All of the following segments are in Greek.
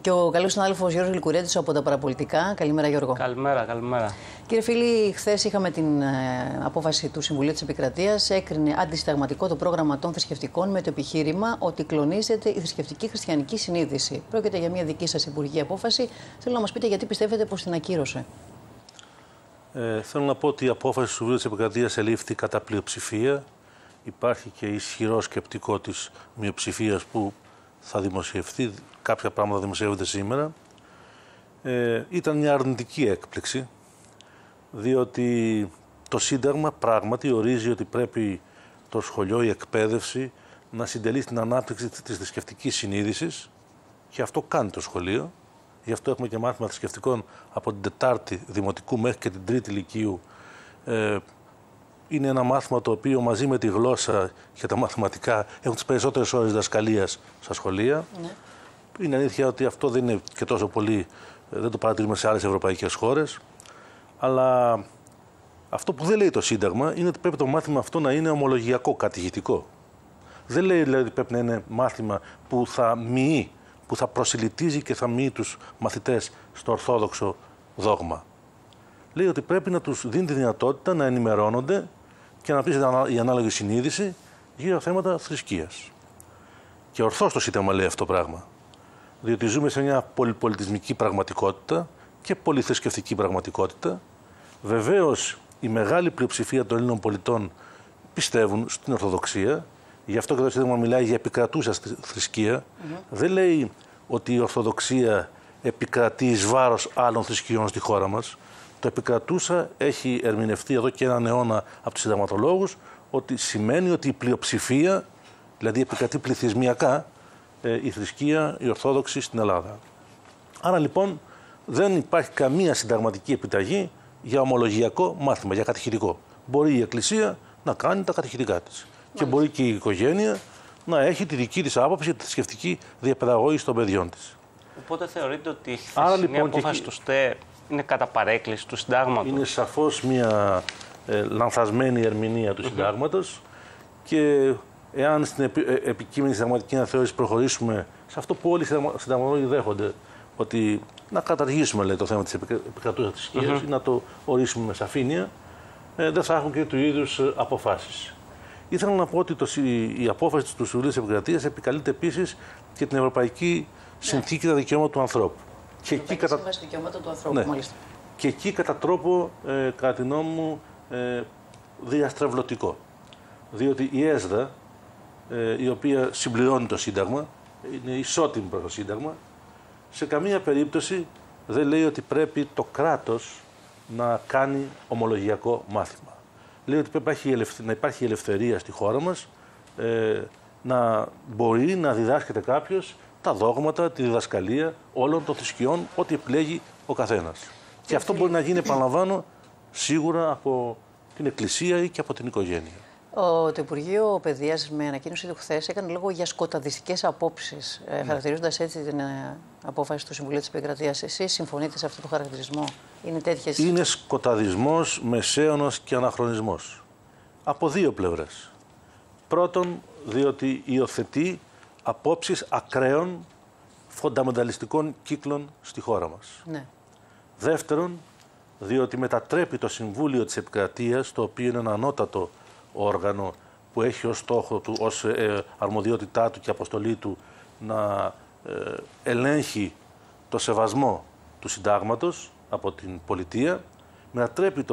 Και ο καλός συνάδελφος Γιώργος Λικουρέτης από τα Παραπολιτικά. Καλημέρα, Γιώργο. Καλημέρα, καλημέρα. Κύριε φίλοι, χθες είχαμε την απόφαση του Συμβουλίου της Επικρατείας. Έκρινε αντισυνταγματικό το πρόγραμμα των θρησκευτικών με το επιχείρημα ότι κλονίζεται η θρησκευτική χριστιανική συνείδηση. Πρόκειται για μια δική σας υπουργική απόφαση. Θέλω να μας πείτε γιατί πιστεύετε πως την ακύρωσε. Θέλω να πω ότι η απόφαση του Συμβουλίου της Επικρατείας ελήφθη κατά πλειοψηφία. Υπάρχει και ισχυρό σκεπτικό της μειοψηφίας που θα δημοσιευτεί. Κάποια πράγματα δημοσιεύονται σήμερα. Ήταν μια αρνητική έκπληξη, διότι το Σύνταγμα πράγματι ορίζει ότι πρέπει το σχολείο, η εκπαίδευση, να συντελεί στην ανάπτυξη της θρησκευτικής συνείδησης και αυτό κάνει το σχολείο. Γι' αυτό έχουμε και μάθημα θρησκευτικών από την 4η Δημοτικού μέχρι και την 3η Λυκείου. Είναι ένα μάθημα το οποίο μαζί με τη γλώσσα και τα μαθηματικά έχουν τις περισσότερες ώρες διδασκαλίας στα σχολεία. Ναι. Είναι αλήθεια ότι αυτό δεν είναι και τόσο πολύ, δεν το παρατηρούμε σε άλλες ευρωπαϊκές χώρες. Αλλά αυτό που δεν λέει το Σύνταγμα είναι ότι πρέπει το μάθημα αυτό να είναι ομολογιακό, κατηχητικό. Δεν λέει δηλαδή ότι πρέπει να είναι μάθημα που θα μοιεί, που θα προσιλητίζει και θα μοιεί τους μαθητές στο ορθόδοξο δόγμα. Λέει ότι πρέπει να τους δίνει τη δυνατότητα να ενημερώνονται και να αναπτύσσεται η ανάλογη συνείδηση για θέματα θρησκείας. Και ορθώς το Σύνταγμα λέει αυτό το πράγμα. Διότι ζούμε σε μια πολυπολιτισμική πραγματικότητα και πολυθρησκευτική πραγματικότητα. Βεβαίως, η μεγάλη πλειοψηφία των Ελλήνων πολιτών πιστεύουν στην Ορθοδοξία. Γι' αυτό και το Σύνταγμα μιλάει για επικρατούσα θρησκεία. Δεν λέει ότι η Ορθοδοξία επικρατεί εις βάρος άλλων θρησκειών στη χώρα μας. Το επικρατούσα έχει ερμηνευτεί εδώ και έναν αιώνα από τους συνταγματολόγους ότι σημαίνει ότι η πλειοψηφία, δηλαδή επικρατεί πληθυσμιακά, η θρησκεία, η Ορθόδοξη στην Ελλάδα. Άρα λοιπόν δεν υπάρχει καμία συνταγματική επιταγή για ομολογιακό μάθημα, για κατηχητικό. Μπορεί η Εκκλησία να κάνει τα κατηχητικά της. Και μπορεί και η οικογένεια να έχει τη δική της άποψη για τη θρησκευτική διαπαιδαγώγηση των παιδιών της. Οπότε θεωρείτε ότι η χθεσινή απόφαση του ΣΤΕ είναι κατά παρέκκληση του συντάγματος? Είναι σαφώς μια λανθασμένη ερμηνεία του συντάγματος και εάν στην επικείμενη συνταγματική αναθεώρηση προχωρήσουμε σε αυτό που όλοι οι συνταγματολόγοι δέχονται, ότι να καταργήσουμε λέει, το θέμα της επικρατούσας θρησκείας ή να το ορίσουμε με σαφήνεια, δεν θα έχουν και του είδους αποφάσεις. Ήθελα να πω ότι η απόφαση του Συμβουλίου της Επικρατείας επικαλείται επίσης και την Ευρωπαϊκή Συνθήκη για τα Δικαιώματα του Ανθρώπου. Και εκεί δικαιώματα του ανθρώπου, ναι. Μάλιστα. Και εκεί κατά τρόπο, κατά τη γνώμη μου, διαστρεβλωτικό. Διότι η ΕΣΔΑ, η οποία συμπληρώνει το Σύνταγμα, είναι ισότιμη προς το Σύνταγμα, σε καμία περίπτωση δεν λέει ότι πρέπει το κράτος να κάνει ομολογιακό μάθημα. Λέει ότι πρέπει να υπάρχει ελευθερία στη χώρα μας, να μπορεί να διδάσκεται κάποιος τα δόγματα, τη διδασκαλία όλων των θρησκειών, ό,τι επιλέγει ο καθένας. Και αυτό μπορεί να γίνει, επαναλαμβάνω, σίγουρα από την Εκκλησία ή και από την οικογένεια. Το Υπουργείο Παιδείας με ανακοίνωση του χθες έκανε λόγο για σκοταδιστικές απόψεις, χαρακτηρίζοντας έτσι την απόφαση του Συμβουλίου της Επικρατείας. Εσείς συμφωνείτε σε αυτό το χαρακτηρισμό? Είναι τέτοιες? Είναι σκοταδισμός, μεσαίωνος και αναχρονισμός. Από δύο πλευρές. Πρώτον, διότι υιοθετεί απόψεις ακραίων φονταμενταλιστικών κύκλων στη χώρα μας. Ναι. Δεύτερον, διότι μετατρέπει το Συμβούλιο της Επικρατείας, το οποίο είναι ένα ανώτατο όργανο που έχει ως στόχο του, ως αρμοδιότητά του και αποστολή του να ελέγχει το σεβασμό του συντάγματος από την πολιτεία, μετατρέπει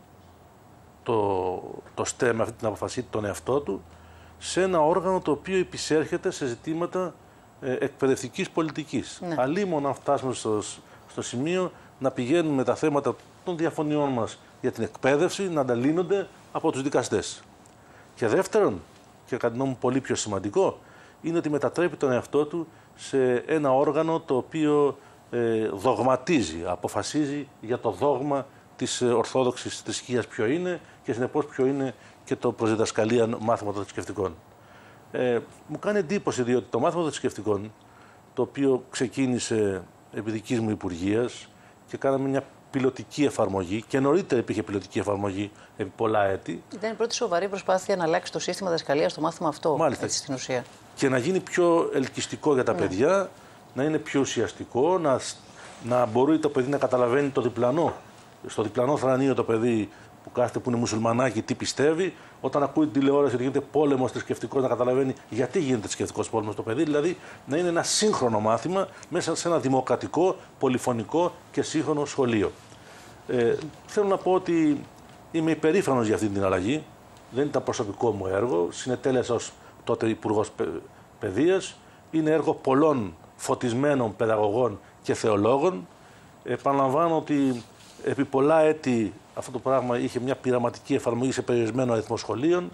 το ΣΤΕ με αυτή την αποφασή τον εαυτό του σε ένα όργανο το οποίο επισέρχεται σε ζητήματα εκπαιδευτικής πολιτικής. Ναι. Αλλήμον να φτάσουμε στο σημείο να πηγαίνουμε τα θέματα των διαφωνιών μας για την εκπαίδευση να ανταλύνονται από τους δικαστές. Και δεύτερον, και κατά τη γνώμη μου πολύ πιο σημαντικό, είναι ότι μετατρέπει τον εαυτό του σε ένα όργανο το οποίο δογματίζει, αποφασίζει για το δόγμα της ορθόδοξης θρησκείας ποιο είναι και συνεπώς ποιο είναι και το προσδιδασκαλία μάθημα των θρησκευτικών. Μου κάνει εντύπωση διότι το μάθημα των θρησκευτικών, το οποίο ξεκίνησε επί δικής μου υπουργείας και κάναμε μια πιλωτική εφαρμογή και νωρίτερα υπήρχε πιλωτική εφαρμογή επί πολλά έτη. Ήταν η πρώτη σοβαρή προσπάθεια να αλλάξει το σύστημα διδασκαλίας στο μάθημα αυτό. Μάλιστα. Έτσι, στην ουσία. Και να γίνει πιο ελκυστικό για τα παιδιά να είναι πιο ουσιαστικό, να μπορεί το παιδί να καταλαβαίνει το διπλανό. Στο διπλανό θρανείο το παιδί που κάθεται, που είναι μουσουλμανάκι, τι πιστεύει, όταν ακούει την τηλεόραση ότι γίνεται πόλεμος θρησκευτικός, να καταλαβαίνει γιατί γίνεται θρησκευτικός πόλεμος το παιδί. Δηλαδή να είναι ένα σύγχρονο μάθημα μέσα σε ένα δημοκρατικό, πολυφωνικό και σύγχρονο σχολείο. Θέλω να πω ότι είμαι υπερήφανος για αυτή την αλλαγή. Δεν ήταν προσωπικό μου έργο. Συνετέλεσα ως τότε Υπουργός Παιδείας. Είναι έργο πολλών φωτισμένων παιδαγωγών και θεολόγων. Επαναλαμβάνω ότι επί πολλά έτη αυτό το πράγμα είχε μια πειραματική εφαρμογή σε περιορισμένο αριθμό σχολείων.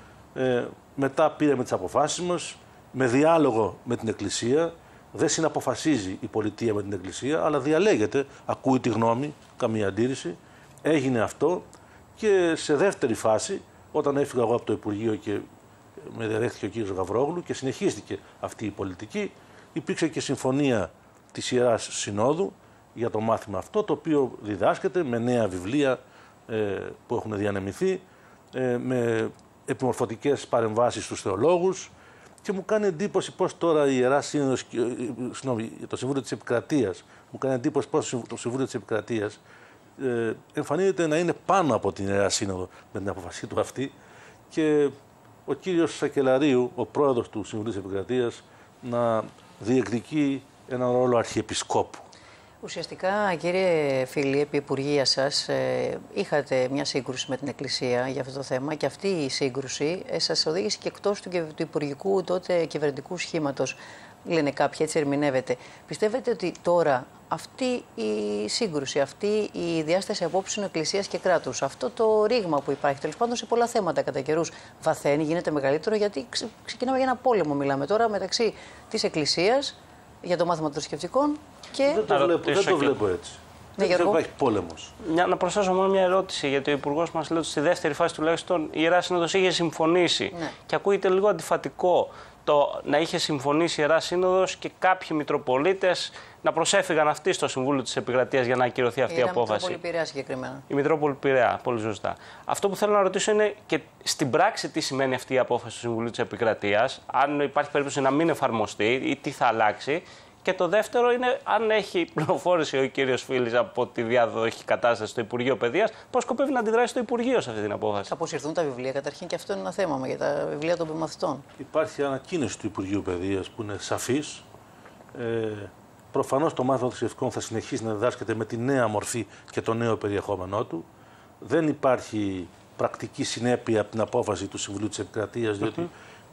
Μετά πήραμε τις αποφάσεις μας με διάλογο με την Εκκλησία. Δεν συναποφασίζει η πολιτεία με την Εκκλησία, αλλά διαλέγεται, ακούει τη γνώμη, καμία αντίρρηση. Έγινε αυτό και σε δεύτερη φάση, όταν έφυγα εγώ από το Υπουργείο και με διαδέχτηκε ο κ. Γαβρόγλου και συνεχίστηκε αυτή η πολιτική, υπήρξε και συμφωνία της Ιεράς Συνόδου για το μάθημα αυτό, το οποίο διδάσκεται με νέα βιβλία που έχουν διανεμηθεί, με επιμορφωτικές παρεμβάσεις στους θεολόγους, και μου κάνει εντύπωση πώς τώρα η Ιερά Σύνοδος, το Συμβούλιο της Επικρατείας, μου κάνει εντύπωση πώς το Συμβούλιο της Επικρατείας εμφανίζεται να είναι πάνω από την Ιερά Σύνοδο με την αποφασή του αυτή, και ο κύριος Σακελαρίου, ο πρόεδρος του Συμβουλίου της Επικρατείας, να διεκδικεί έναν ρόλο αρχιεπισκόπου. Ουσιαστικά, κύριε Φίλη, επί υπουργεία σας, είχατε μια σύγκρουση με την Εκκλησία για αυτό το θέμα, και αυτή η σύγκρουση σας οδήγησε και εκτός του υπουργικού τότε κυβερνητικού σχήματος. Λένε κάποιοι, έτσι ερμηνεύεται. Πιστεύετε ότι τώρα αυτή η σύγκρουση, αυτή η διάσταση απόψεων Εκκλησίας και κράτους, αυτό το ρήγμα που υπάρχει τέλος πάντων σε πολλά θέματα κατά καιρούς, βαθαίνει, γίνεται μεγαλύτερο, γιατί ξεκινάμε για ένα πόλεμο, μιλάμε τώρα, μεταξύ της Εκκλησίας για το μάθημα των θρησκευτικών και. Δεν το βλέπω έτσι. Δεν υπάρχει πόλεμος. Να προσθέσω μόνο μια ερώτηση, γιατί ο Υπουργός μας λέει ότι στη δεύτερη φάση τουλάχιστον η Ιερά Σύνοδος είχε συμφωνήσει. Ναι. Και ακούγεται λίγο αντιφατικό το να είχε συμφωνήσει η Ιερά Σύνοδος και κάποιοι Μητροπολίτες να προσέφυγαν αυτοί στο Συμβούλιο της Επικρατείας για να ακυρωθεί αυτή η απόφαση. Η Μητρόπολη Πειραιά συγκεκριμένα. Η Μητρόπολη Πειραιά, πολύ σωστά. Αυτό που θέλω να ρωτήσω είναι και στην πράξη τι σημαίνει αυτή η απόφαση του Συμβουλίου της Επικρατείας, αν υπάρχει περίπτωση να μην εφαρμοστεί ή τι θα αλλάξει. Και το δεύτερο είναι αν έχει πληροφόρηση ο κύριος Φίλης από τη διάδοχη κατάσταση στο Υπουργείο Παιδείας, πώς σκοπεύει να αντιδράσει το Υπουργείο σε αυτή την απόφαση. Θα αποσυρθούν τα βιβλία, καταρχήν, και αυτό είναι ένα θέμα για τα βιβλία των μαθητών. Υπάρχει ανακοίνωση του Υπουργείου Παιδείας που είναι σαφής. Προφανώς το μάθημα των θρησκευτικών θα συνεχίσει να διδάσκεται με τη νέα μορφή και το νέο περιεχόμενό του. Δεν υπάρχει πρακτική συνέπεια από την απόφαση του Συμβουλίου της Επικρατείας, διότι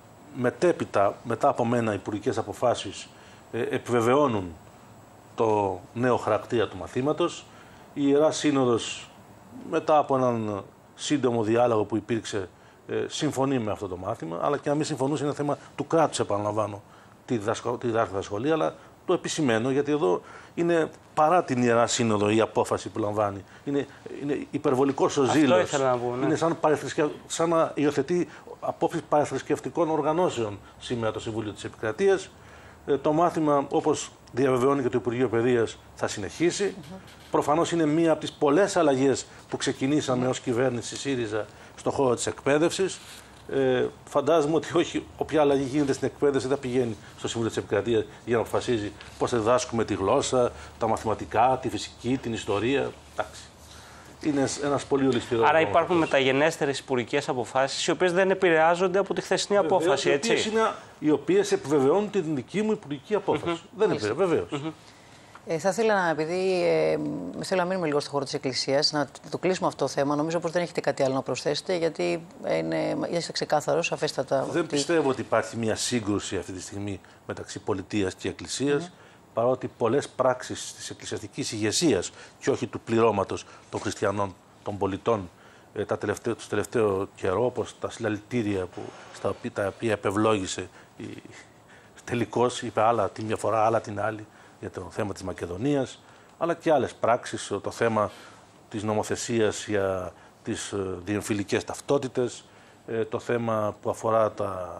μετά από μένα υπουργικές αποφάσεις επιβεβαιώνουν το νέο χαρακτήρα του μαθήματος. Η Ιερά Σύνοδος, μετά από έναν σύντομο διάλογο που υπήρξε, συμφωνεί με αυτό το μάθημα, αλλά και να μην συμφωνούσε είναι θέμα του κράτους, επαναλαμβάνω, τη διδάσκεται στα σχολεία, αλλά το επισημαίνω, γιατί εδώ είναι παρά την Ιερά Σύνοδο η απόφαση που λαμβάνει. Είναι υπερβολικός ο ζήλος. Ναι. Είναι σαν να υιοθετεί απόψεις παραθρησκευτικών οργανώσεων σήμερα το Συμβούλιο της Επικρατείας. Το μάθημα, όπως διαβεβαιώνει και το Υπουργείο Παιδείας, θα συνεχίσει. Προφανώς είναι μία από τις πολλές αλλαγές που ξεκινήσαμε ως κυβέρνηση ΣΥΡΙΖΑ στον χώρο της εκπαίδευσης. Φαντάζομαι ότι όχι όποια αλλαγή γίνεται στην εκπαίδευση δεν πηγαίνει στο Συμβούλιο της Επικρατείας για να αποφασίζει πώς θα διδάσκουμε τη γλώσσα, τα μαθηματικά, τη φυσική, την ιστορία. Εντάξει. Είναι ένας πολύ ολιστηρός. Άρα υπάρχουν μεταγενέστερες υπουργικές αποφάσεις, οι οποίες δεν επηρεάζονται από τη χθεσινή απόφαση, έτσι. Οι οποίες επιβεβαιώνουν την δική μου υπουργική απόφαση. Δεν επηρεάζονται, βεβαίως. Θα ήθελα, επειδή θέλω να μείνουμε λίγο στο χώρο της Εκκλησίας, να το κλείσουμε αυτό το θέμα. Νομίζω πως δεν έχετε κάτι άλλο να προσθέσετε, γιατί είστε ξεκάθαρος, σαφέστατα. Δεν πιστεύω ότι υπάρχει μια σύγκρουση αυτή τη στιγμή μεταξύ πολιτείας και Εκκλησίας. Παρότι πολλές πράξεις της εκκλησιαστικής ηγεσίας και όχι του πληρώματος των χριστιανών, των πολιτών, τους τελευταίο καιρό, όπως τα συλλαλητήρια τα οποία επευλόγησε τελικώς, είπε άλλα τη μια φορά, άλλα την άλλη, για το θέμα της Μακεδονίας, αλλά και άλλες πράξεις, το θέμα της νομοθεσίας για τις διεμφυλικές ταυτότητες, το θέμα που αφορά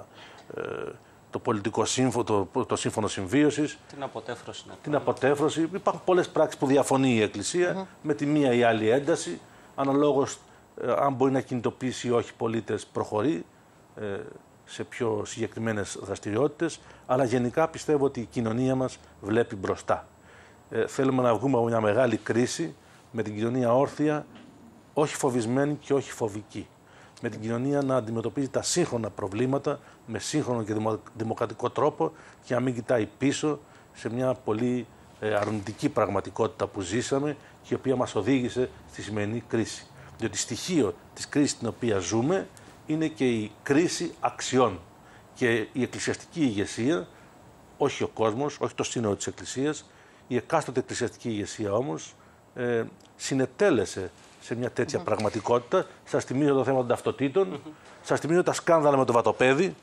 το πολιτικό σύμφωνο, το σύμφωνο συμβίωσης. Την αποτέφρωση. Υπάρχουν πολλές πράξεις που διαφωνεί η Εκκλησία με τη μία ή άλλη ένταση. Αναλόγως, αν μπορεί να κινητοποιήσει ή όχι πολίτες, προχωρεί. σε πιο συγκεκριμένες δραστηριότητες, αλλά γενικά πιστεύω ότι η κοινωνία μας βλέπει μπροστά. Θέλουμε να βγούμε από μια μεγάλη κρίση με την κοινωνία όρθια, όχι φοβισμένη και όχι φοβική. Με την κοινωνία να αντιμετωπίζει τα σύγχρονα προβλήματα με σύγχρονο και δημοκρατικό τρόπο και να μην κοιτάει πίσω σε μια πολύ αρνητική πραγματικότητα που ζήσαμε και η οποία μας οδήγησε στη σημερινή κρίση. Διότι στοιχείο της κρίσης στην οποία ζούμε είναι και η κρίση αξιών. Και η εκκλησιαστική ηγεσία, όχι ο κόσμος, όχι το σύνολο της Εκκλησίας, η εκάστοτε εκκλησιαστική ηγεσία όμως συνετέλεσε σε μια τέτοια πραγματικότητα. Σας θυμίζω το θέμα των ταυτοτήτων, σας θυμίζω τα σκάνδαλα με το βατοπέδι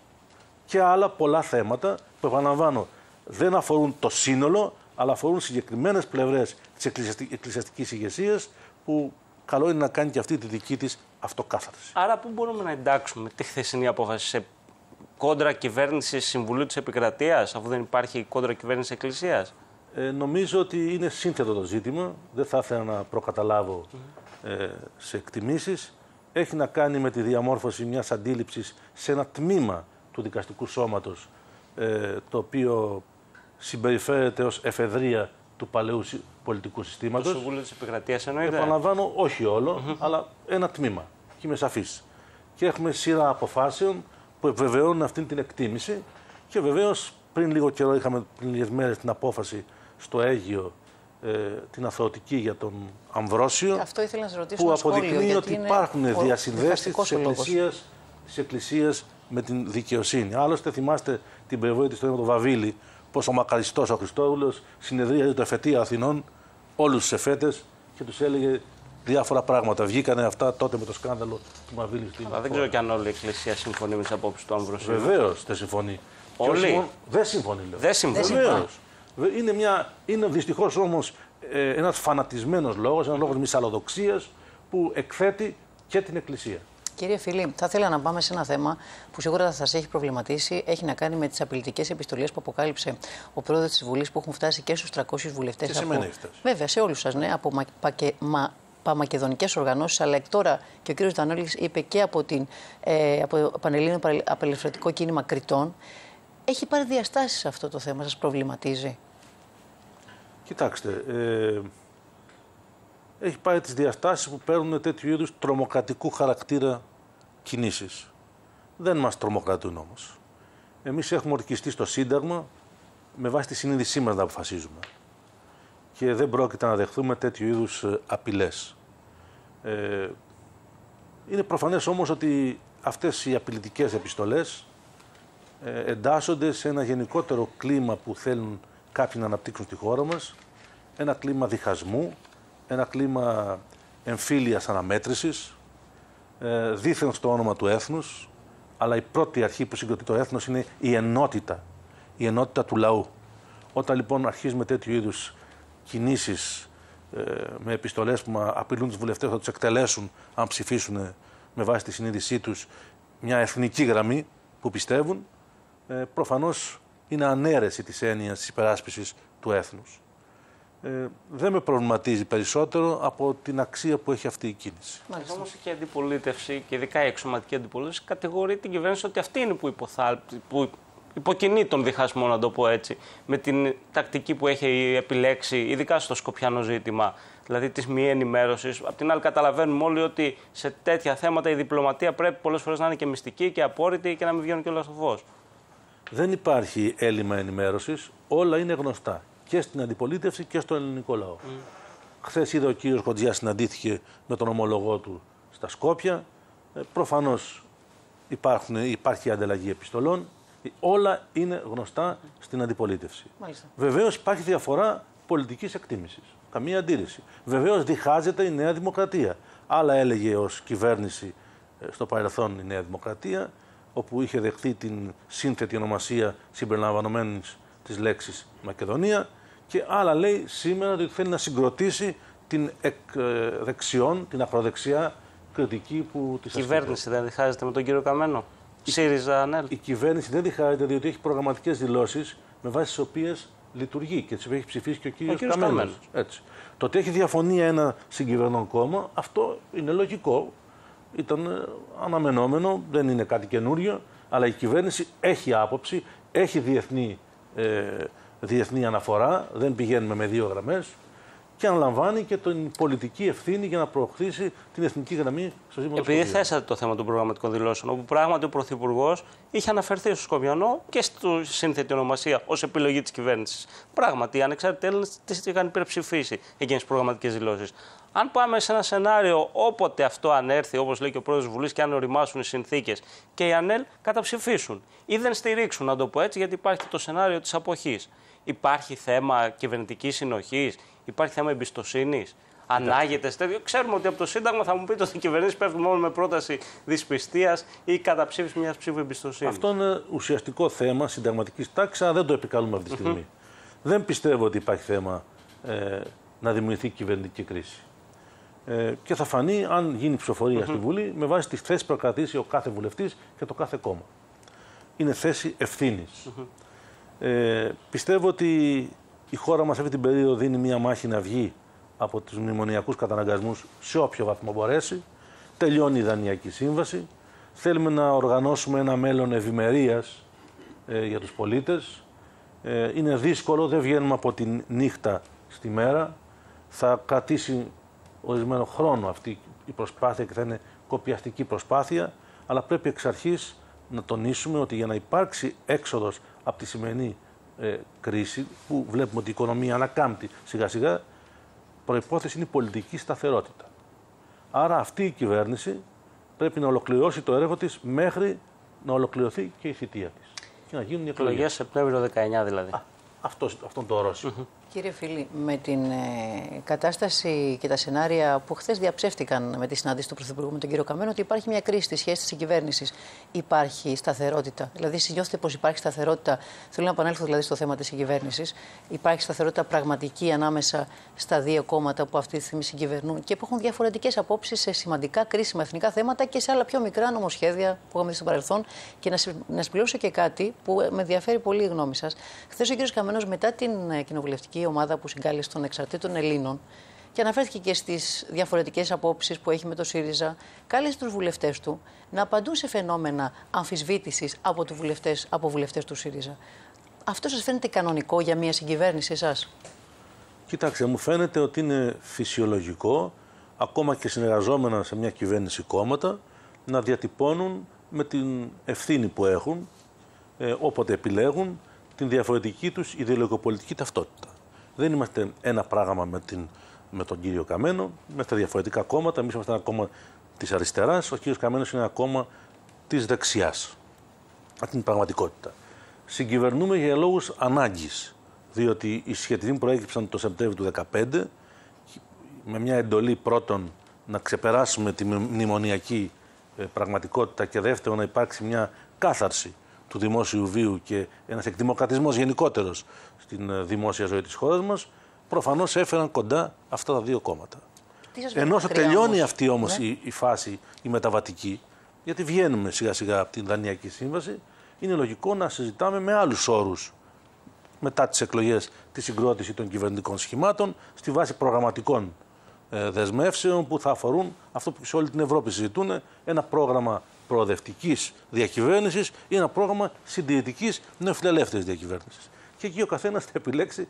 και άλλα πολλά θέματα που, επαναλαμβάνω, δεν αφορούν το σύνολο, αλλά αφορούν συγκεκριμένες πλευρές της εκκλησιαστικής ηγεσίας που καλό είναι να κάνει και αυτή τη δική της αυτοκάθαρση. Άρα πού μπορούμε να εντάξουμε τη χθεσινή απόφαση, σε κόντρα κυβέρνηση Συμβουλίου της Επικρατείας, αφού δεν υπάρχει κόντρα κυβέρνηση Εκκλησίας? Νομίζω ότι είναι σύνθετο το ζήτημα, δεν θα ήθελα να προκαταλάβω σε εκτιμήσεις. Έχει να κάνει με τη διαμόρφωση μιας αντίληψης σε ένα τμήμα του δικαστικού σώματος, το οποίο συμπεριφέρεται ως εφεδρεία του παλαιού πολιτικού συστήματος. Το Συμβούλιο της Επικρατείας εννοείται? Επαναλαμβάνω, όχι όλο, αλλά ένα τμήμα. Και είμαι σαφής. Και έχουμε σειρά αποφάσεων που επιβεβαιώνουν αυτή την εκτίμηση. Και βεβαίως πριν λίγο καιρό είχαμε πριν λίγες μέρες την απόφαση στο Αίγυο, την αθωωτική για τον Αμβρόσιο. Αυτό ήθελα να σας ρωτήσω, που αποδεικνύει ότι υπάρχουν διασυνδέσεις της Εκκλησίας με την δικαιοσύνη. Άλλωστε, θυμάστε την περιβόητη ιστορία με τον Βαβίλη, πως ο μακαριστός ο Χριστόδουλος συνεδρίαζε το εφετείο Αθηνών, όλους τους εφέτες, και τους έλεγε διάφορα πράγματα. Βγήκανε αυτά τότε με το σκάνδαλο του Βαβίλη στην Ελλάδα. Δεν ξέρω κι αν όλη η Εκκλησία συμφωνεί με τις απόψεις του Αμβροσίου. Βεβαίως δεν συμφωνεί. Όλοι. Δεν συμφωνεί, λέω. Δεν συμφωνεί. Είναι δυστυχώς όμως ένας φανατισμένος λόγος, ένας λόγος μυσαλλοδοξίας που εκθέτει και την Εκκλησία. Κύριε Φίλη, θα ήθελα να πάμε σε ένα θέμα που σίγουρα θα σας έχει προβληματίσει. Έχει να κάνει με τις απειλητικές επιστολές που αποκάλυψε ο πρόεδρος της Βουλής, που έχουν φτάσει και στους 300 βουλευτές. Και σε μένα έχει φτάσει. Βέβαια, σε όλους σας, ναι, από παμακεδονικές οργανώσεις, αλλά εκ τώρα και ο κύριος Δανόλης είπε και από το Πανελλήνιο Απελευθερωτικό Κίνημα Κριτών. Έχει πάρει διαστάσεις αυτό το θέμα, σας προβληματίζει? Κοιτάξτε, έχει πάρει τις διαστάσεις που παίρνουν τέτοιου είδους τρομοκρατικού χαρακτήρα κινήσεις. Δεν μας τρομοκρατούν όμως. Εμείς έχουμε ορκιστεί στο Σύνταγμα με βάση τη συνείδησή μας να αποφασίζουμε. Και δεν πρόκειται να δεχθούμε τέτοιου είδους απειλές. Είναι προφανές όμως ότι αυτές οι απειλητικές επιστολές εντάσσονται σε ένα γενικότερο κλίμα που θέλουν κάποιοι να αναπτύξουν στη χώρα μας, ένα κλίμα διχασμού, ένα κλίμα εμφύλιας αναμέτρησης, δήθεν στο όνομα του έθνους, αλλά η πρώτη αρχή που συγκροτεί το έθνος είναι η ενότητα του λαού. Όταν λοιπόν αρχίζουμε τέτοιου είδους κινήσεις με επιστολές που απειλούν τους βουλευτές θα τους εκτελέσουν αν ψηφίσουν με βάση τη συνείδησή τους μια εθνική γραμμή που πιστεύουν, προφανώς είναι ανέρεση της έννοιας της υπεράσπισης του έθνους. Δεν με προβληματίζει περισσότερο από την αξία που έχει αυτή η κίνηση. Μάλιστα. Όμως και η αντιπολίτευση, και ειδικά η εξωματική αντιπολίτευση, κατηγορεί την κυβέρνηση ότι αυτή είναι που υποκινεί τον διχασμό, να το πω έτσι, με την τακτική που έχει επιλέξει, ειδικά στο σκοπιανό ζήτημα, δηλαδή της μη ενημέρωσης. Απ' την άλλη, καταλαβαίνουμε όλοι ότι σε τέτοια θέματα η διπλωματία πρέπει πολλές φορές να είναι και μυστική και απόρριτη και να μην βγαίνουν κιόλας στο φως. Δεν υπάρχει έλλειμμα ενημέρωσης, όλα είναι γνωστά και στην αντιπολίτευση και στον ελληνικό λαό. Χθες είδα ο κύριος Χοντζιάς συναντήθηκε με τον ομολογό του στα Σκόπια. Προφανώς υπάρχει ανταλλαγή επιστολών. Όλα είναι γνωστά στην αντιπολίτευση. Βεβαίως υπάρχει διαφορά πολιτικής εκτίμησης. Καμία αντίρρηση. Βεβαίως διχάζεται η Νέα Δημοκρατία. Άλλα έλεγε ως κυβέρνηση στο παρελθόν η Νέα Δημοκρατία, όπου είχε δεχθεί την σύνθετη ονομασία συμπεριλαμβανομένης της λέξης Μακεδονία, και άλλα λέει σήμερα ότι θέλει να συγκροτήσει την δεξιόν, την ακροδεξιά κριτική που της ασκεί. Η κυβέρνηση δεν διχάζεται με τον κύριο Καμένο? ΣΥΡΙΖΑ, ναι. Η κυβέρνηση δεν διχάζεται διότι έχει προγραμματικές δηλώσεις με βάση τις οποίες λειτουργεί και τις έχει ψηφίσει και ο κύριος Καμένος. Έτσι. Το ότι έχει διαφωνία ένα συγκυβερνών κόμμα, αυτό είναι λογικό. Ήταν αναμενόμενο, δεν είναι κάτι καινούριο. Αλλά η κυβέρνηση έχει άποψη, έχει διεθνή αναφορά, δεν πηγαίνουμε με 2 γραμμές και αναλαμβάνει και την πολιτική ευθύνη για να προωθήσει την εθνική γραμμή στο ζήτημα. Επειδή θέσατε το θέμα των προγραμματικών δηλώσεων, όπου πράγματι ο Πρωθυπουργός είχε αναφερθεί στο Σκοπιανό και στη σύνθετη ονομασία ως επιλογή της κυβέρνησης. Πράγματι, οι ανεξάρτητοι Έλληνες τις είχαν υπερψηφίσει εκείνες τις προγραμματικές δηλώσεις. Αν πάμε σε ένα σενάριο όποτε αυτό ανέρθει, όπως λέει και ο πρόεδρος της Βουλής, και αν οριμάσουν οι συνθήκες και οι ΑΝΕΛ καταψηφίσουν ή δεν στηρίξουν, να το πω έτσι, γιατί υπάρχει το σενάριο της αποχής. Υπάρχει θέμα κυβερνητικής συνοχής, υπάρχει θέμα εμπιστοσύνης. Ανάγεται τέτοιο. Ξέρουμε ότι από το Σύνταγμα θα μου πείτε ότι οι κυβερνήσεις πέφτουν μόνο με πρόταση δυσπιστίας ή καταψήφιση μιας ψήφου εμπιστοσύνης. Αυτό είναι ουσιαστικό θέμα συνταγματικής τάξης, αλλά δεν το επικαλούμε αυτή τη στιγμή. Δεν πιστεύω ότι υπάρχει θέμα να δημιουργηθεί κυβερνητική κρίση. Και θα φανεί αν γίνει ψηφοφορία στη Βουλή με βάση τη θέση που θα κρατήσει ο κάθε βουλευτής και το κάθε κόμμα. Είναι θέση ευθύνης. Πιστεύω ότι η χώρα μας αυτή την περίοδο δίνει μία μάχη να βγει από τους μνημονιακούς καταναγκασμούς σε όποιο βαθμό μπορέσει. Τελειώνει η Δανειακή Σύμβαση. Θέλουμε να οργανώσουμε ένα μέλλον ευημερίας για τους πολίτες. Είναι δύσκολο, δεν βγαίνουμε από τη νύχτα στη μέρα. Θα κρατήσει ορισμένο χρόνο αυτή η προσπάθεια και θα είναι κοπιαστική προσπάθεια, αλλά πρέπει εξ αρχής να τονίσουμε ότι για να υπάρξει έξοδος από τη σημερινή κρίση, που βλέπουμε ότι η οικονομία ανακάμπτει σιγά σιγά, προϋπόθεση είναι η πολιτική σταθερότητα. Άρα αυτή η κυβέρνηση πρέπει να ολοκληρώσει το έργο της μέχρι να ολοκληρωθεί και η θητεία της. Και να γίνουν οι εκλογές Σεπτέμβριο 19 δηλαδή. Αυτόν το ορόσημο. Κύριε Φίλη, με την κατάσταση και τα σενάρια που χθες διαψεύτηκαν με τη συνάντηση του Πρωθυπουργού με τον κύριο Καμένο, ότι υπάρχει μια κρίση στη σχέση της κυβέρνησης, υπάρχει σταθερότητα? Δηλαδή, νιώθετε πως υπάρχει σταθερότητα? Θέλω να επανέλθω δηλαδή στο θέμα της κυβέρνησης. Υπάρχει σταθερότητα πραγματική ανάμεσα στα 2 κόμματα που αυτή τη στιγμή συγκυβερνούν και που έχουν διαφορετικές απόψεις σε σημαντικά κρίσιμα εθνικά θέματα και σε άλλα πιο μικρά νομοσχέδια που είχαμε δει στο παρελθόν? Και να συμπληρώσω και κάτι που με ενδιαφέρει πολύ η γνώμη σας. Χθες ο κύριος Καμένος, μετά την κοινοβουλευτική ομάδα που συγκάλεσε των εξαρτήτων Ελλήνων και αναφέρθηκε και στις διαφορετικές απόψεις που έχει με το ΣΥΡΙΖΑ, κάλεσε τους βουλευτές του να απαντούν σε φαινόμενα αμφισβήτησης από βουλευτές του ΣΥΡΙΖΑ. Αυτό σας φαίνεται κανονικό για μια συγκυβέρνηση εσάς? Κοιτάξτε, μου φαίνεται ότι είναι φυσιολογικό, ακόμα και συνεργαζόμενα σε μια κυβέρνηση κόμματα, να διατυπώνουν με την ευθύνη που έχουν, όποτε επιλέγουν, την διαφορετική τους ιδεολογικοπολιτική ταυτότητα. Δεν είμαστε ένα πράγμα με τον κύριο Καμένο, είμαστε διαφορετικά κόμματα. Εμείς είμαστε ένα κόμμα της αριστεράς, ο κύριος Καμένος είναι ένα κόμμα της δεξιάς. Αυτή είναι η πραγματικότητα. Συγκυβερνούμε για λόγους ανάγκης, διότι οι σχετισμοί προέκυψαν το Σεπτέμβριο του 2015 με μια εντολή πρώτον να ξεπεράσουμε τη μνημονιακή πραγματικότητα και δεύτερον να υπάρξει μια κάθαρση του δημόσιου βίου και ένας εκδημοκρατισμός γενικότερος στην δημόσια ζωή της χώρας μας, προφανώς έφεραν κοντά αυτά τα 2 κόμματα. Ενώ θα τελειώνει αυτή όμως η φάση, η μεταβατική, γιατί βγαίνουμε σιγά σιγά από την Δανειακή Σύμβαση, είναι λογικό να συζητάμε με άλλους όρους μετά τις εκλογές τη συγκρότηση των κυβερνητικών σχημάτων στη βάση προγραμματικών δεσμεύσεων που θα αφορούν αυτό που σε όλη την Ευρώπη συζητούν, ένα πρόγραμμα προοδευτικής διακυβέρνησης ή ένα πρόγραμμα συντηρητικής νεοφιλελεύθερης διακυβέρνησης. Και εκεί ο καθένας θα επιλέξει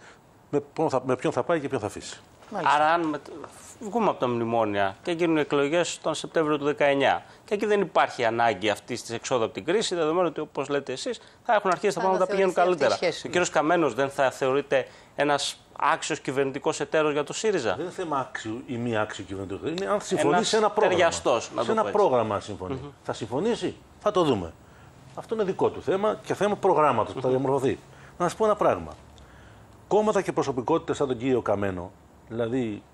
με ποιον θα πάει και ποιον θα αφήσει. Άρα, αν βγούμε από τα μνημόνια και γίνουν εκλογές τον Σεπτέμβριο του 19 και εκεί δεν υπάρχει ανάγκη αυτή τη εξόδου από την κρίση, δεδομένου ότι, όπως λέτε εσείς, θα έχουν αρχίσει τα πράγματα να πηγαίνουν καλύτερα. Ο κ. Καμένος δεν θα θεωρείται ένας άξιος κυβερνητικός εταίρος για το ΣΥΡΙΖΑ? Δεν είναι θέμα άξιο ή μη άξιο κυβερνητικό. Είναι αν συμφωνήσει σε ένα πρόγραμμα. Ταιριαστός, σε ένα πρόγραμμα συμφωνεί. Θα συμφωνήσει, θα το δούμε. Αυτό είναι δικό του θέμα και θέμα προγράμματος που θα διαμορφωθεί. Να σας πω ένα πράγμα. Κόμματα και προσωπικότητες σαν τον κύριο Καμένο, δηλαδή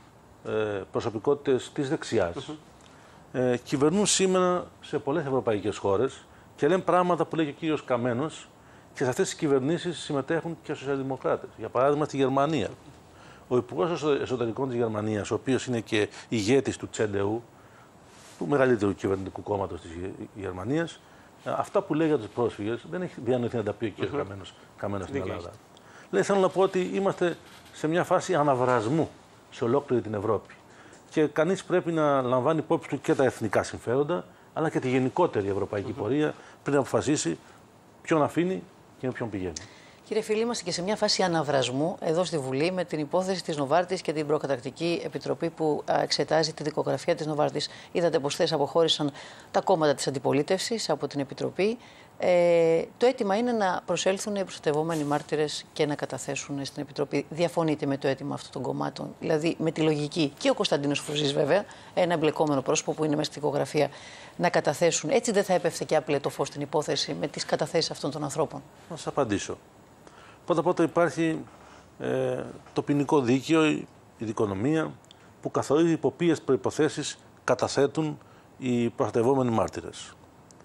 προσωπικότητες της δεξιάς, κυβερνούν σήμερα σε πολλές ευρωπαϊκές χώρες και λένε πράγματα που λέει και ο κύριος Καμένος, και σε αυτές τις κυβερνήσεις συμμετέχουν και σοσιαλδημοκράτες. Για παράδειγμα, στη Γερμανία. Ο Υπουργός Εσωτερικών της Γερμανίας, ο οποίος είναι και ηγέτης του CDU, του μεγαλύτερου κυβερνητικού κόμματος της Γερμανίας, αυτά που λέει για τους πρόσφυγες δεν έχει διανοηθεί να τα πει ο κύριος Καμένος στην Ελλάδα. Λέει, θέλω να πω ότι είμαστε σε μια φάση αναβρασμού σε ολόκληρη την Ευρώπη. Και κανείς πρέπει να λαμβάνει υπόψη του και τα εθνικά συμφέροντα, αλλά και τη γενικότερη ευρωπαϊκή πορεία πριν αποφασίσει ποιον αφήνει και με ποιον πηγαίνει. Κύριε Φίλη, είμαστε και σε μια φάση αναβρασμού εδώ στη Βουλή με την υπόθεση της Νοβάρτης και την προκαταρκτική επιτροπή που εξετάζει τη δικογραφία της Νοβάρτης. Είδατε πως χθες αποχώρησαν τα κόμματα της αντιπολίτευσης από την επιτροπή. Το αίτημα είναι να προσέλθουν οι προστατευόμενοι μάρτυρες και να καταθέσουν στην επιτροπή. Διαφωνείτε με το αίτημα αυτών των κομμάτων, δηλαδή με τη λογική, και ο Κωνσταντίνος Φρουζής βέβαια, ένα εμπλεκόμενο πρόσωπο που είναι μέσα στη δικογραφία, να καταθέσουν? Έτσι δεν θα έπεφτε και άπλε το φως στην υπόθεση με τις καταθέσεις αυτών των ανθρώπων? Να σας απαντήσω. Πρώτα υπάρχει το ποινικό δίκαιο, η δικονομία, που καθορίζει υπό ποιες προϋποθέσεις καταθέτουν οι προστατευόμενοι μάρτυρες.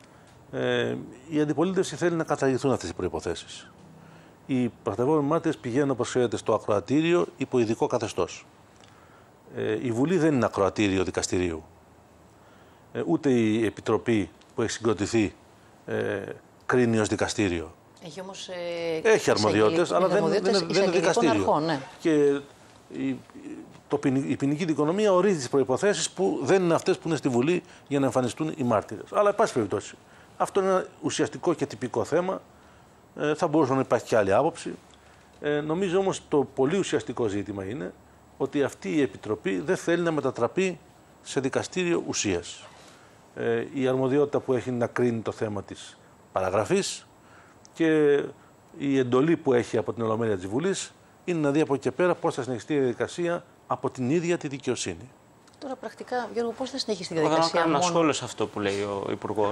Η αντιπολίτευση θέλει να καταργηθούν αυτές οι προϋποθέσεις. Οι προστατευόμενοι μάρτυρες πηγαίνουν, όπως ξέρετε, στο ακροατήριο υπό ειδικό καθεστώς. Η Βουλή δεν είναι ακροατήριο δικαστηρίου. Ούτε η Επιτροπή που έχει συγκροτηθεί κρίνει ως δικαστήριο. Έχει όμως έχει αρμοδιότητες, αλλά δεν είναι δικαστήριο. Αρχών, ναι. Και η ποινική δικονομία ορίζει τις προϋποθέσεις που δεν είναι αυτές που είναι στη Βουλή για να εμφανιστούν οι μάρτυρες. Αλλά, εν πάση περιπτώσει, αυτό είναι ένα ουσιαστικό και τυπικό θέμα. Θα μπορούσε να υπάρχει και άλλη άποψη. Νομίζω όμως το πολύ ουσιαστικό ζήτημα είναι ότι αυτή η Επιτροπή δεν θέλει να μετατραπεί σε δικαστήριο ουσίας. Η αρμοδιότητα που έχει να κρίνει το θέμα της παραγραφής και η εντολή που έχει από την Ολομέλεια της Βουλής είναι να δει από εκεί και πέρα πώς θα συνεχιστεί η διαδικασία από την ίδια τη δικαιοσύνη. Τώρα, πρακτικά, Γιώργο, πώς θα συνεχίσει τη διαδικασία? Θα κάνω ένα σχόλιο σε αυτό που λέει ο Υπουργός.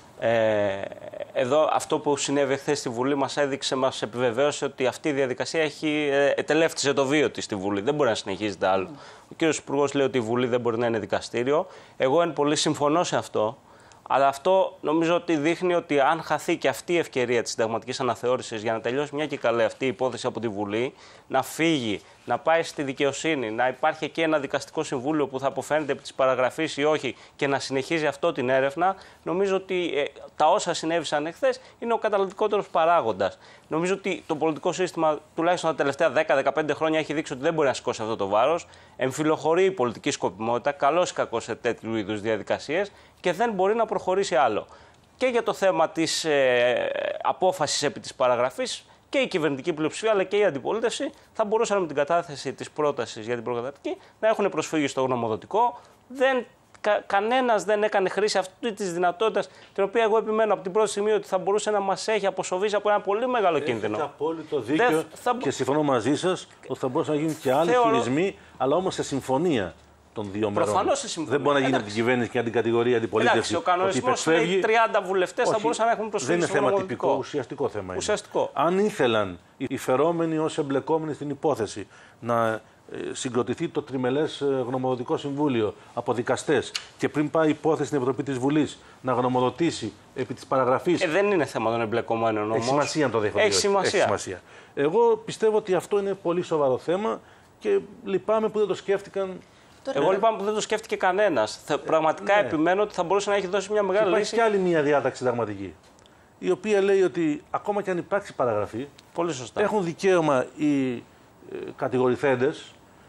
Εδώ αυτό που συνέβη χθες στη Βουλή μας επιβεβαίωσε ότι αυτή η διαδικασία ετελεύτησε το βίο της στη Βουλή. Δεν μπορεί να συνεχίζεται άλλο. Ο κύριος Υπουργός λέει ότι η Βουλή δεν μπορεί να είναι δικαστήριο. Εγώ εν πολύ συμφωνώ σε αυτό. Αλλά αυτό νομίζω ότι δείχνει ότι αν χαθεί και αυτή η ευκαιρία της συνταγματικής αναθεώρησης για να τελειώσει μια και καλή αυτή η υπόθεση από τη Βουλή, να φύγει, να πάει στη δικαιοσύνη, να υπάρχει εκεί ένα δικαστικό συμβούλιο που θα αποφαίνεται επί της παραγραφής ή όχι και να συνεχίζει αυτό την έρευνα, νομίζω ότι τα όσα συνέβησαν εχθές είναι ο καταλυτικότερος παράγοντας. Νομίζω ότι το πολιτικό σύστημα, τουλάχιστον τα τελευταία 10-15 χρόνια, έχει δείξει ότι δεν μπορεί να σηκώσει αυτό το βάρος. Εμφυλοχωρεί η πολιτική σκοπιμότητα, καλώς ή κακώς σε τέτοιου είδους διαδικασίες, και δεν μπορεί να προχωρήσει άλλο. Και για το θέμα της απόφασης επί της παραγραφής, και η κυβερνητική πλειοψηφία αλλά και η αντιπολίτευση θα μπορούσαν με την κατάθεση της πρότασης για την προκαταρκτική να έχουν προσφύγει στο γνωμοδοτικό. Κανένας δεν έκανε χρήση αυτή τη δυνατότητα, την οποία εγώ επιμένω από την πρώτη στιγμή ότι θα μπορούσε να μας έχει αποσοβήσει από ένα πολύ μεγάλο κίνδυνο. Έχετε απόλυτο δίκιο και συμφωνώ μαζί σας ότι θα μπορούσαν να γίνουν και άλλοι χειρισμοί, αλλά όμως σε συμφωνία των δύο μερών. Δεν μπορεί να γίνει από την κυβέρνηση και από την κατηγορία αντιπολίτευση. Εντάξει, ο κανονισμός λέει 30 βουλευτές θα μπορούσαν να έχουν προσφύγει. Δεν είναι θέμα τυπικό, ουσιαστικό θέμα. Ουσιαστικό. Αν ήθελαν οι φερόμενοι ως εμπλεκόμενοι στην υπόθεση να συγκροτηθεί το τριμελές γνωμοδοτικό συμβούλιο από δικαστές και πριν πάει η υπόθεση στην Επιτροπή της Βουλής να γνωμοδοτήσει επί της παραγραφής. Δεν είναι θέμα των εμπλεκομένων όμως. Έχει σημασία να το δέχονται. Έχει σημασία. Εγώ πιστεύω ότι αυτό είναι πολύ σοβαρό θέμα και λυπάμαι που δεν το σκέφτηκαν. Εγώ λυπάμαι που δεν το σκέφτηκε κανένας. Πραγματικά επιμένω ότι θα μπορούσε να έχει δώσει μια μεγάλη λύση. Υπάρχει και άλλη μια διάταξη συνταγματική, η οποία λέει ότι ακόμα και αν υπάρξει παραγραφή, πολύ σωστά, έχουν δικαίωμα οι κατηγορηθέντες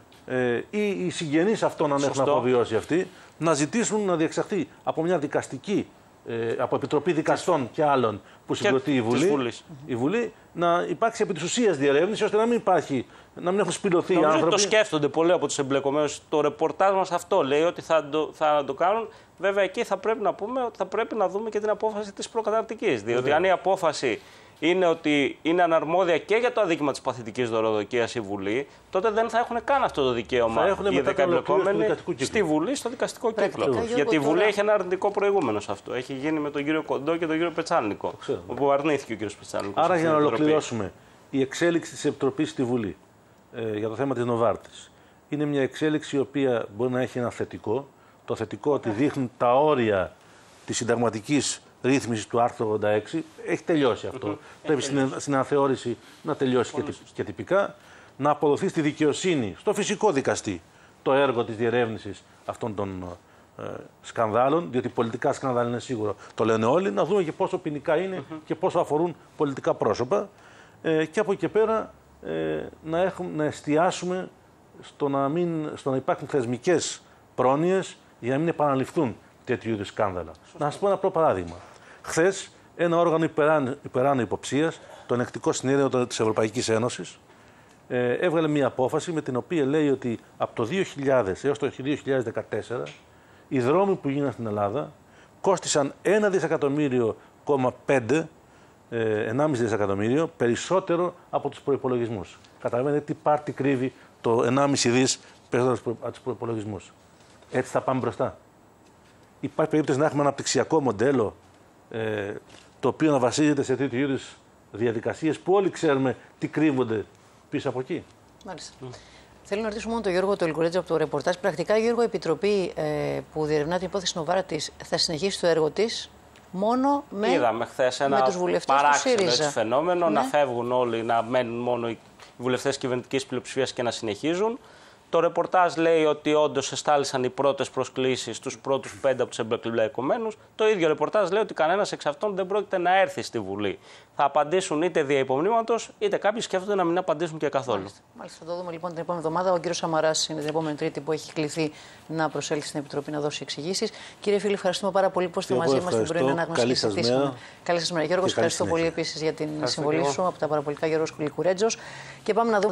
ή οι συγγενείς αυτών, αν έχουν αποβιώσει αυτοί, να ζητήσουν να διεξαχθεί από μια δικαστική, από Επιτροπή Δικαστών και άλλων που συγκροτεί η Βουλή, να υπάρξει επί της ουσίας διερεύνηση, ώστε να μην υπάρχει, να μην έχουν σπηλωθεί οι άνθρωποι. Το σκέφτονται πολλοί από τους εμπλεκομένους. Το ρεπορτάζ μας αυτό λέει ότι θα το κάνουν. Βέβαια, εκεί θα πρέπει να πούμε ότι θα πρέπει να δούμε και την απόφαση της προκαταρκτικής. Διότι αν η απόφαση είναι ότι είναι αναρμόδια και για το αδίκημα της παθητικής δωροδοκίας η Βουλή, τότε δεν θα έχουν καν αυτό το δικαίωμα οι εμπλεκόμενοι στη Βουλή, στο δικαστικό κύκλο. Γιατί η Βουλή έχει ένα αρνητικό προηγούμενο σε αυτό. Έχει γίνει με τον κύριο Κοντό και τον κύριο Πετσάλνικο, όπου αρνήθηκε ο κύριος Πετσάλνικος. Άρα, για να ολοκληρώσουμε, η εξέλιξη της Επιτροπής στη Βουλή για το θέμα της Νοβάρτης είναι μια εξέλιξη η οποία μπορεί να έχει ένα θετικό. Το θετικό ότι δείχνουν τα όρια της συνταγματικής ρύθμισης του άρθρου 86. Έχει τελειώσει αυτό. Πρέπει στην αναθεώρηση να τελειώσει και τυπικά. Να αποδοθεί στη δικαιοσύνη, στο φυσικό δικαστή, το έργο της διερεύνησης αυτών των σκανδάλων, διότι πολιτικά σκάνδαλα είναι σίγουρο, το λένε όλοι, να δούμε και πόσο ποινικά είναι και πόσο αφορούν πολιτικά πρόσωπα. Και από εκεί και πέρα να εστιάσουμε στο να υπάρχουν θεσμικές πρόνοιες για να μην επαναληφθούν τέτοιου είδους σκάνδαλα. Να σας πω ένα απλό παράδειγμα. Χθες ένα όργανο υπεράνω υποψίας, το Ελεγκτικό Συνέδριο της Ευρωπαϊκής Ένωσης, έβγαλε μια απόφαση με την οποία λέει ότι από το 2000 έως το 2014 οι δρόμοι που γίνανε στην Ελλάδα κόστησαν 1,5 δισεκατομμύριο, 1,5 δισεκατομμύριο περισσότερο από τους προϋπολογισμούς. Καταλαβαίνετε τι πάρτι κρύβει το 1,5 δις περισσότερο από τους προϋπολογισμούς. Έτσι θα πάμε μπροστά. Υπάρχει περίπτωση να έχουμε ένα αναπτυξιακό μοντέλο το οποίο να βασίζεται σε τέτοιου είδους διαδικασίες που όλοι ξέρουμε τι κρύβονται πίσω από εκεί. Μάλιστα. Θέλω να ρωτήσω μόνο τον Γιώργο Τολικουρέτζο από το ρεπορτάζ. Πρακτικά, Γιώργο, η Επιτροπή που διερευνά την υπόθεση Νοβάρτης θα συνεχίσει το έργο της μόνο με, είδαμε χθες ένα παράξενο φαινόμενο, να φεύγουν όλοι, να μένουν μόνο οι βουλευτές κυβερνητικής πλειοψηφίας και να συνεχίζουν. Το ρεπορτάζ λέει ότι όντως εστάλησαν οι πρώτες προσκλήσεις στους πρώτους 5 από τους εμπλεκομένους. Το ίδιο ρεπορτάζ λέει ότι κανένας εξ αυτών δεν πρόκειται να έρθει στη Βουλή. Θα απαντήσουν είτε δια υπομνήματος, είτε κάποιοι σκέφτονται να μην απαντήσουν και καθόλου. Μάλιστα, θα το δούμε λοιπόν την επόμενη εβδομάδα. Ο κύριος Σαμαράς είναι την επόμενη Τρίτη που έχει κληθεί να προσέλθει στην Επιτροπή να δώσει εξηγήσεις. Κύριε φίλε, ευχαριστούμε πάρα πολύ που είστε μαζί μας στην πρωινή ανάγνωση και συζητήσαμε. Καλή σας μέρα. Γιώργο, ευχαριστώ πολύ επίσης για την συμβολή σου από τα παραπολιτικά, Γιώργος Τολικουρέτζος. Και πάμε να δούμε.